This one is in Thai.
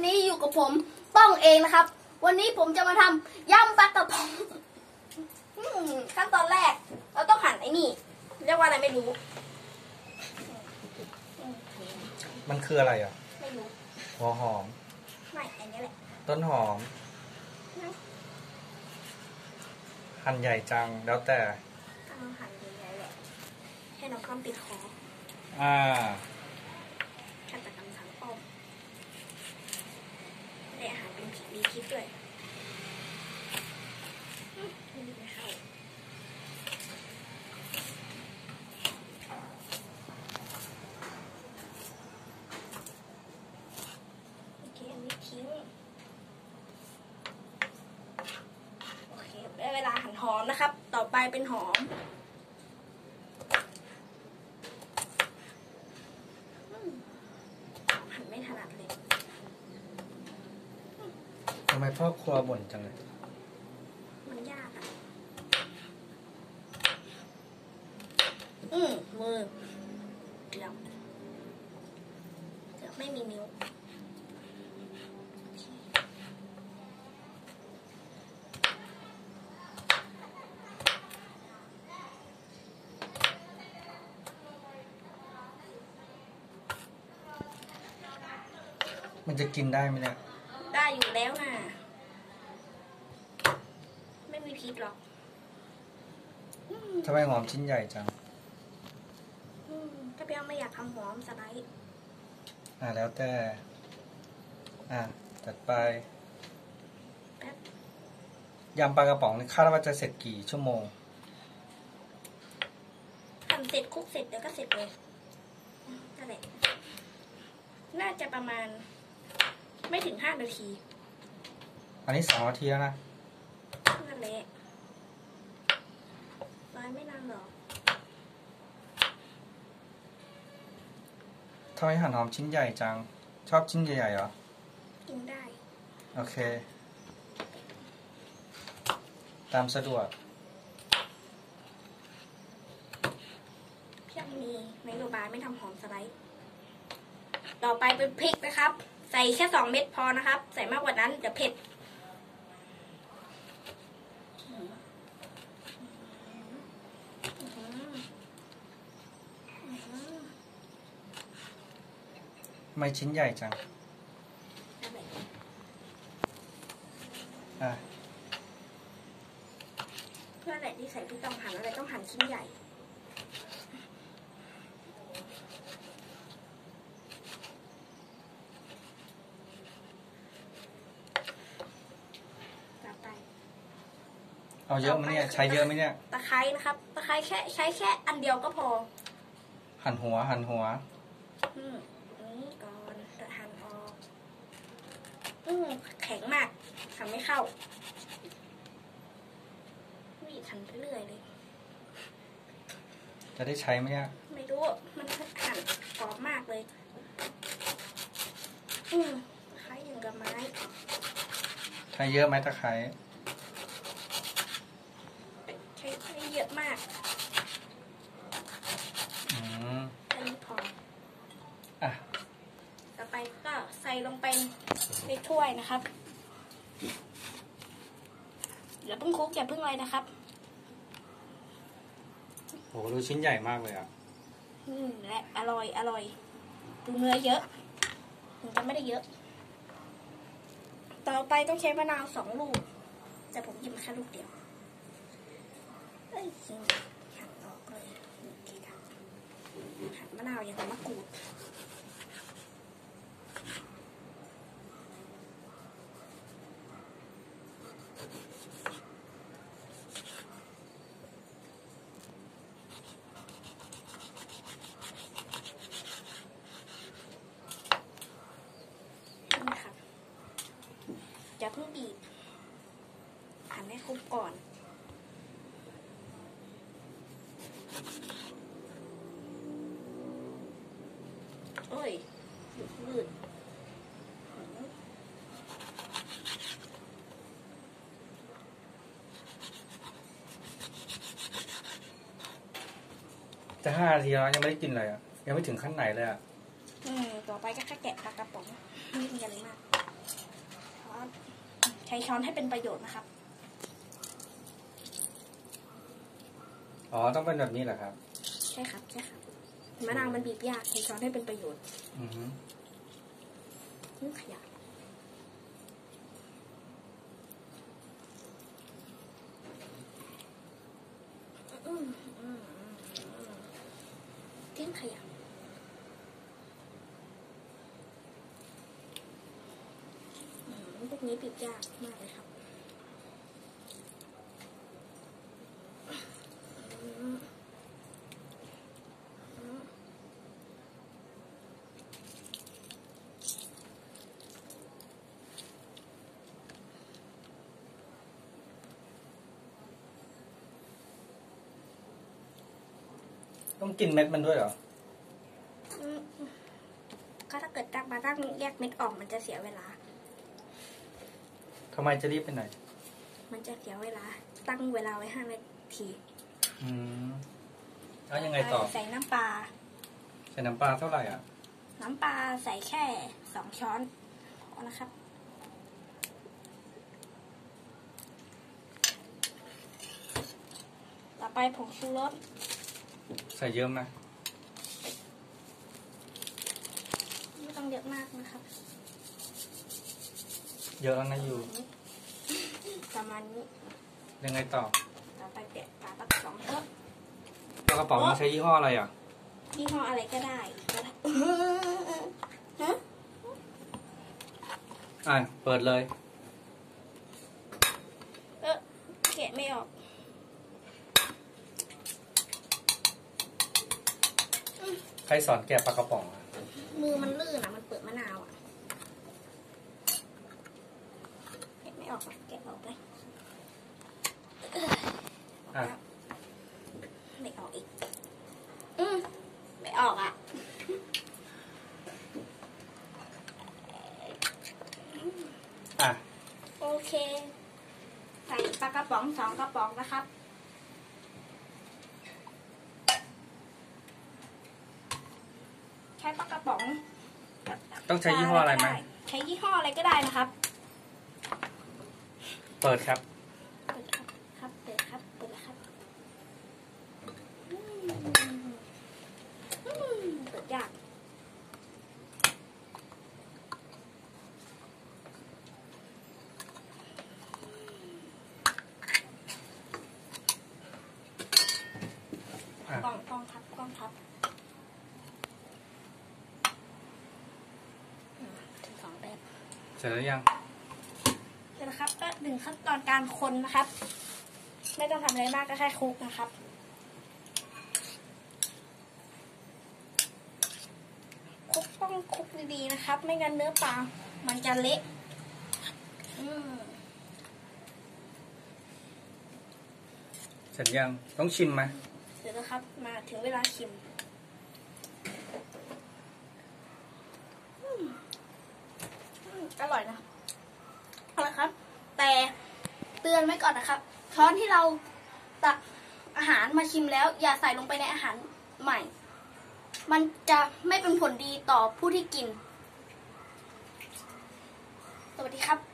นี้อยู่กับผมป้องเองนะครับวันนี้ผมจะมาทำยำปลากระป๋องขั้นตอนแรกเราต้องหั่นไอ้นี่เรียกว่าอะไรไม่รู้มันคืออะไรอ่ะไม่รู้หัวหอมไม่อันนี้แหละต้นหอมหั่นใหญ่จังแล้วแต่เอาหั่นใหญ่ๆแหละให้น้องคอมติดคอฆาตกรรมทางอ้อมได้อาหารเป็นผิดมีพิษด้วยไม่เข้าโอเคอันนี้ทิ้งโอเคได้เวลาหั่นหอมนะครับต่อไปเป็นหอมไม่ถนัดเลยทำไมพ่อครัวบ่นจังเลยมันยากอ่ะมือเกือบไม่มีนิ้วมันจะกินได้ไหมเนี่ยได้อยู่แล้วนะไม่มีพิษหรอกทำไมหอมชิ้นใหญ่จังถ้าพี่อ้อมไม่อยากทำหอมสไลด์แล้วแต่จัดไปยำปลากระป๋องนี่คาดว่าจะเสร็จกี่ชั่วโมงทำเสร็จคุกเสร็จเดี๋ยวก็เสร็จเลยนั่นแหละน่าจะประมาณไม่ถึง5 นาทีอันนี้2 นาทีแล้วนะนั่นแหละร้อยไม่นานหรอกทำไมหั่นหอมชิ้นใหญ่จังชอบชิ้นใหญ่ๆเหรอกินได้โอเคตามสะดวกพี่มีนโยบายไม่ทำหอมสไลด์ต่อไปเป็นพริกนะครับใส่แค่2 เม็ดพอนะครับใส่มากกว่านั้นเดี๋ยวเผ็ดทำไมชิ้นใหญ่จังเพื่ออะไรที่ใส่พริกต้องหั่นอะไรต้องหั่นชิ้นใหญ่เอาเยอะไหมเนี่ยใช้เยอะไหมเนี่ยตะไคร้นะครับตะไคร้ใช้แค่อันเดียวก็พอหั่นหัวนี่ก่อนจะหั่นออกแข็งมากทำไม่เข้าวิ่งหั่นไปเรื่อยเลยจะได้ใช้ไหมเนี่ยไม่รู้มันหั่นกรอบมากเลยตะไคร้อย่างกับไม้ใช้เยอะไหมตะไคร้เยอะมากอันนี้พอต่อไปก็ใส่ลงไปในถ้วยนะครับอย่าเพิ่งคลุกอย่าเพิ่งอะไรนะครับโหดูชิ้นใหญ่มากเลยและอร่อยดูเนื้อเยอะถึงจะไม่ได้เยอะต่อไปต้องใช้มะนาว2 ลูกแต่ผมหยิบมาแค่ลูกเดียวหั่นออกเลยหั่นมะนาวอย่างกับมะกรูดนี่ค่ะอย่าเพิ่งบีบหั่นให้ครบก่อนยืดจะ5 นาทีแล้วยังไม่ได้กินเลยยังไม่ถึงขั้นไหนเลยต่อไปก็แค่แกะปลากระป๋องไม่มีอะไรมากช้ช้อนให้เป็นประโยชน์นะครับอ๋อต้องเป็นแบบนี้เหรอครับใช่ครับใช่ครับมะนาวมันบีบยากใช้ช้อนให้เป็นประโยชน์อือฮึขยะทิ้งขยะพวกนี้บีบยากมากเลยครับต้องกินเม็ดมันด้วยเหรอก็ถ้าเกิดมาตั้งแยกเม็ดออกมันจะเสียเวลาทำไมจะรีบไปไหนมันจะเสียเวลา ตั้งเวลาไว้5 นาทีอืมแล้วยังไงต่อใส่น้ำปลาใส่น้ำปลาเท่าไหร่อ่ะน้ำปลาใส่แค่2 ช้อนพอนะครับ ต่อไปผงชูรสใส่เยอะไหมไม่ต้องเยอะมากนะครับเยอะแล้วนะอยู่ประมาณนี้ยังไงต่อต่อไปเปลี่ยนปลาปักสองเอ๊ะปลากระป๋องมันใช้ยี่ห้ออะไรอ่ะยี่ห้ออะไรก็ได้ฮะอ่ะเปิดเลยแกะไม่ออกใครสอนแกะปลากระป๋องอ่ะมือมันลื่นอ่ะ มันเปิดมะนาวอ่ะแกะไม่ออกอ่ะแกะออกเลยอ่ะไม่ออกอีก ไม่ออกอ่ะอ่ะโอเค ใส่ปลากระป๋อง2 กระป๋องนะครับ ใช้ปลากระป๋องต้องใช้ยี่ห้ออะไรไหมใช้ยี่ห้ออะไรก็ได้นะครับเปิดครับเปิดครับครับเปิดครับเปิดแล้วครับเปิดยากอ่ะกล้องครับกล้องครับถึง2 แบบเสร็จแล้วยังเสร็จแล้วครับก็ถึงขั้นตอนการคนนะครับ ไม่ต้องทำอะไรมากก็แค่คลุกนะครับคลุกต้องคลุกดีๆนะครับ ไม่งั้นเนื้อปลามันจะเละเสร็จยังต้องชิมไหมเดี๋ยวนะครับ มาถึงเวลาชิมอร่อยนะเอาละครับ แต่เตือนไว้ก่อนนะครับ ช้อนที่เราตักอาหารมาชิมแล้ว อย่าใส่ลงไปในอาหารใหม่ มันจะไม่เป็นผลดีต่อผู้ที่กิน สวัสดีครับ